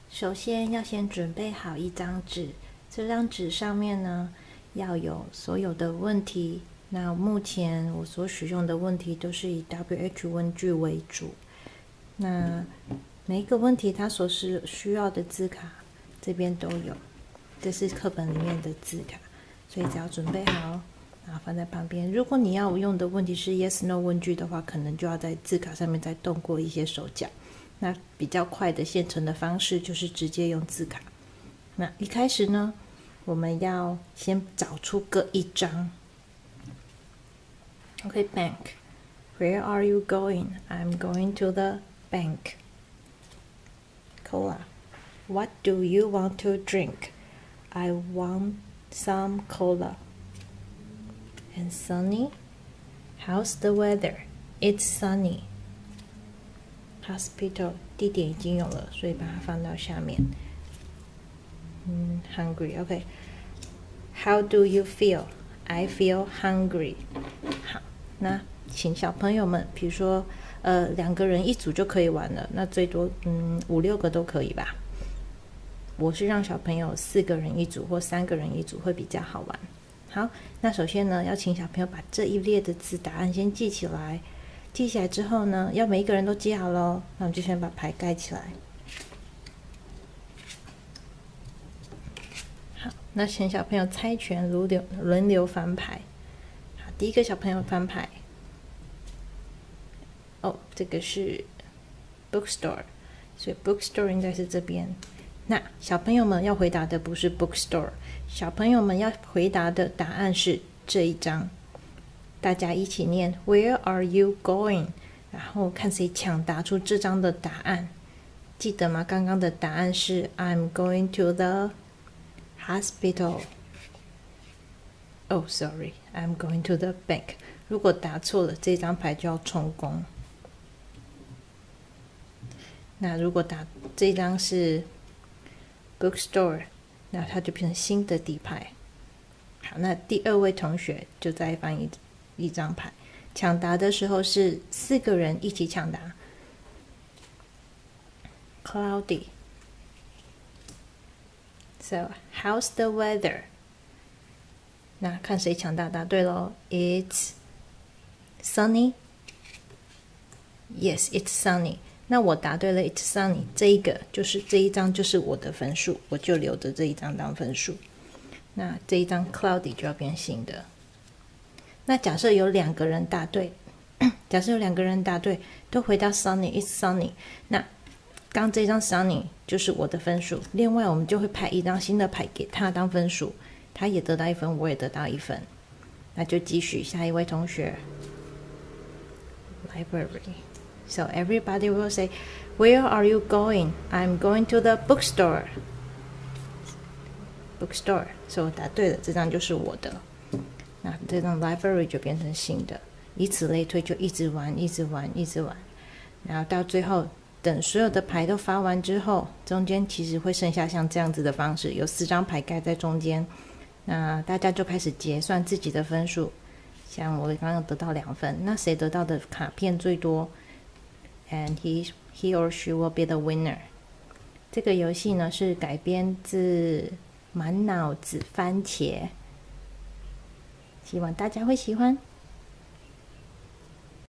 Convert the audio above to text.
首先要先准备好一张纸，这张纸上面呢要有所有的问题。那目前我所使用的问题都是以 WH 问句为主。那每一个问题它所需要的字卡这边都有，这是课本里面的字卡，所以只要准备好，然后放在旁边。如果你要用的问题是 Yes No 问句的话，可能就要在字卡上面再动过一些手脚。那比较快的现成的方式就是直接用字卡。那一开始呢，我们要先找出各一张。Okay, bank. Where are you going? I'm going to the bank. Cola. What do you want to drink? I want some cola. And Sunny? How's the weather? It's sunny. Hospital 地点已经有了，所以把它放到下面。Hungry. Okay. How do you feel? I feel hungry. 好，那请小朋友们，比如说2个人一组就可以玩了，那最多5、6个都可以吧。我是让小朋友4个人一组或3个人一组会比较好玩。好，那首先呢，要请小朋友把这一列的字答案先记起来。记起来之后呢，要每一个人都记好咯。那我们就先把牌盖起来。好，那请小朋友猜拳轮流翻牌。好，第一个小朋友翻牌。哦，这个是 bookstore， 所以 bookstore 应该是这边。那小朋友们要回答的不是 bookstore， 小朋友们要回答的答案是这一张。大家一起念 Where are you going？ 然后看谁抢答出这张的答案。记得吗？刚刚的答案是 I'm going to the hospital. Oh, sorry, I'm going to the bank. 如果答错了，这张牌就要充公。那如果这张是 bookstore， 那它就变成新的底牌。好，那第2位同学就再翻一张牌，抢答的时候是4个人一起抢答。Cloudy. So, how's the weather? 那看谁抢答答对咯。It's sunny. Yes, it's sunny. 那我答对了 It's sunny， 这一张就是我的分数，我就留着这一张当分数。那这一张 cloudy 就要变新的。那假设有2个人答对，都回答 sunny, it's sunny， 那刚这张 sunny 就是我的分数。另外我们就会派一张新的牌给他当分数，他也得到1分，我也得到1分。那就继续下一位同学 library. So everybody will say, Where are you going? I'm going to the bookstore. Bookstore. So 我答对了，这张就是我的。那这张 library 就变成新的，以此类推，就一直玩。然后到最后，等所有的牌都发完之后，中间其实会剩下像这样子的方式，有4张牌盖在中间。那大家就开始结算自己的分数。像我刚刚得到2分，那谁得到的卡片最多 ？And he or she will be the winner。这个游戏呢是改编自满脑子番茄。希望大家会喜欢。